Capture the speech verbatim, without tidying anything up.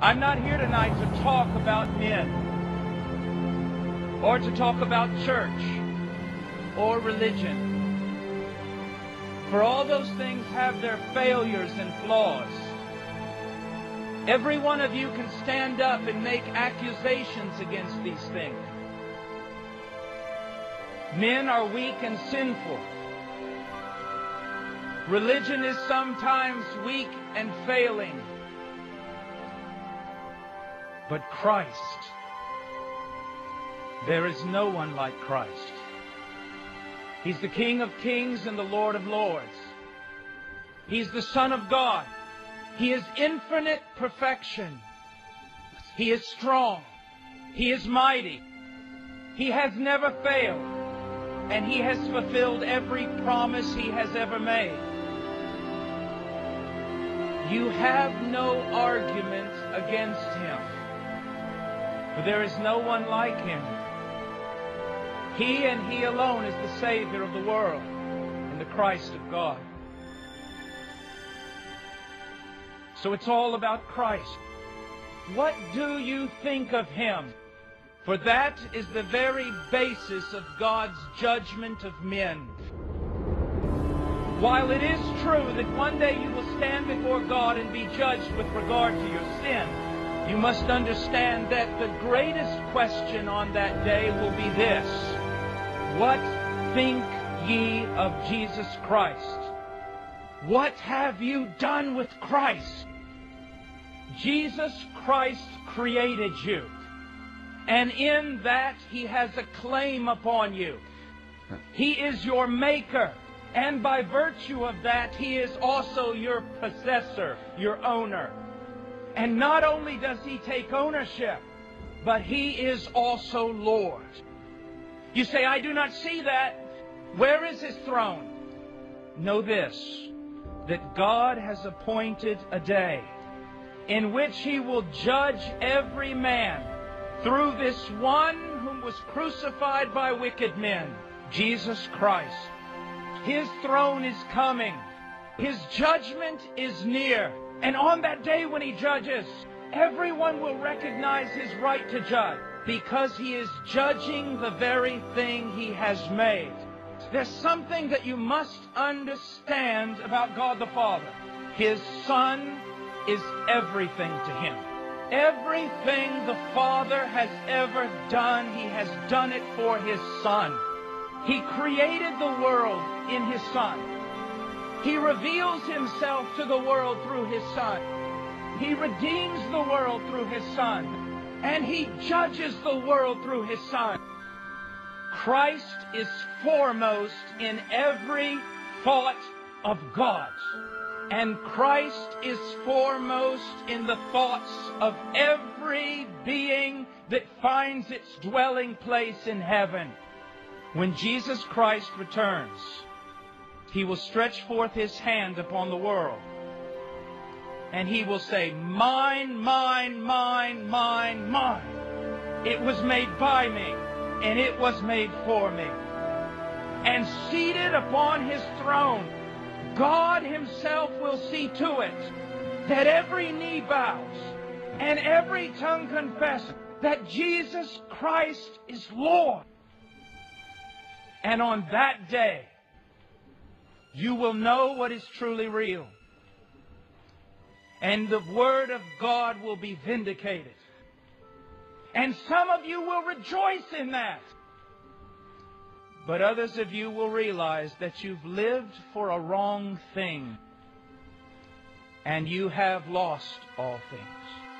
I'm not here tonight to talk about men, or to talk about church, or religion. For all those things have their failures and flaws. Every one of you can stand up and make accusations against these things. Men are weak and sinful. Religion is sometimes weak and failing. But Christ, there is no one like Christ. He's the King of Kings and the Lord of Lords. He's the Son of God. He is infinite perfection. He is strong. He is mighty. He has never failed. And He has fulfilled every promise He has ever made. You have no argument against Him. For there is no one like Him. He and He alone is the Savior of the world and the Christ of God. So it's all about Christ. What do you think of Him? For that is the very basis of God's judgment of men. While it is true that one day you will stand before God and be judged with regard to your sin, you must understand that the greatest question on that day will be this: what think ye of Jesus Christ? What have you done with Christ? Jesus Christ created you. And in that He has a claim upon you. He is your maker. And by virtue of that, He is also your possessor, your owner. And not only does He take ownership, but He is also Lord. You say, I do not see that. Where is His throne? Know this, that God has appointed a day in which He will judge every man through this one whom was crucified by wicked men, Jesus Christ. His throne is coming. His judgment is near. And on that day when He judges, everyone will recognize His right to judge, because He is judging the very thing He has made. There's something that you must understand about God the Father. His Son is everything to Him. Everything the Father has ever done, He has done it for His Son. He created the world in His Son. He reveals Himself to the world through His Son. He redeems the world through His Son. And He judges the world through His Son. Christ is foremost in every thought of God. And Christ is foremost in the thoughts of every being that finds its dwelling place in heaven. When Jesus Christ returns, He will stretch forth His hand upon the world. And He will say, mine, mine, mine, mine, mine. It was made by me, and it was made for me. And seated upon His throne, God Himself will see to it that every knee bows and every tongue confesses that Jesus Christ is Lord. And on that day, you will know what is truly real. And the Word of God will be vindicated. And some of you will rejoice in that. But others of you will realize that you've lived for a wrong thing. And you have lost all things.